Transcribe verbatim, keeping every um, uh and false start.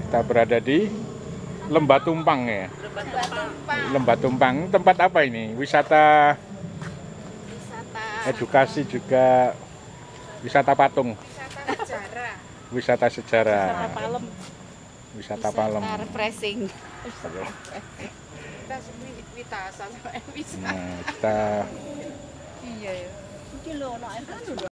Kita berada di Lembah Tumpang ya. Lembah Tumpang. Lembah Tumpang tempat apa ini? Wisata, Wisata. edukasi juga wisata patung. Wisata sejarah. Wisata sejarah. Wisata Palem. Wisata Palem. Wisata refreshing. Oke. Kita sini witasa sama wisata. Nah, kita Iya ya. Iki lho, ono